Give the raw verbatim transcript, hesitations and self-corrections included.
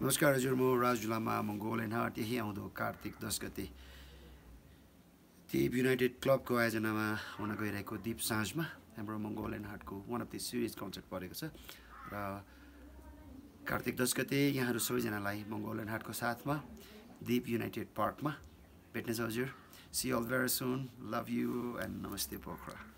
नमस्कार हजुर, म Raju Lama Mongol and heart. यही आउँदो कार्तिक दस गते दीप युनाइटेड क्लबको आयोजनामा हुन गइरहेको दीप साँझमा हाम्रो मङ्गोल एन्ड हार्टको one of the series concert परेको छ र कार्तिक दस गते यहाँहरू सबैजनालाई मङ्गोल एन्ड हार्टको साथमा दीप युनाइटेड पार्कमा भेट्नेछ हजुर। See all very soon. Love you and नमस्ते पोखरा।